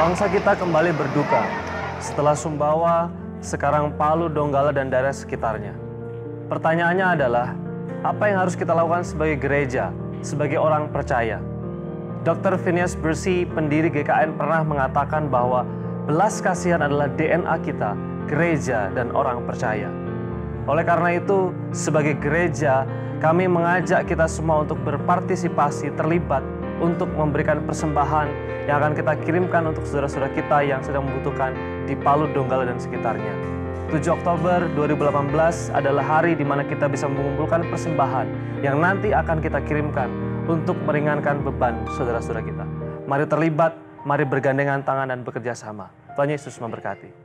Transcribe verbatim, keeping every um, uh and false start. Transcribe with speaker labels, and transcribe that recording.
Speaker 1: Bangsa kita kembali berduka setelah Sumbawa, sekarang Palu, Donggala, dan daerah sekitarnya. Pertanyaannya adalah, apa yang harus kita lakukan sebagai gereja, sebagai orang percaya? dokter Phineas Bursey, pendiri G K N, pernah mengatakan bahwa belas kasihan adalah D N A kita, gereja dan orang percaya. Oleh karena itu, sebagai gereja, kami mengajak kita semua untuk berpartisipasi, terlibat, untuk memberikan persembahan yang akan kita kirimkan untuk saudara-saudara kita yang sedang membutuhkan di Palu, Donggala, dan sekitarnya. tujuh Oktober dua ribu delapan belas adalah hari di mana kita bisa mengumpulkan persembahan yang nanti akan kita kirimkan untuk meringankan beban saudara-saudara kita. Mari terlibat, mari bergandengan tangan dan bekerja sama. Tuhan Yesus memberkati.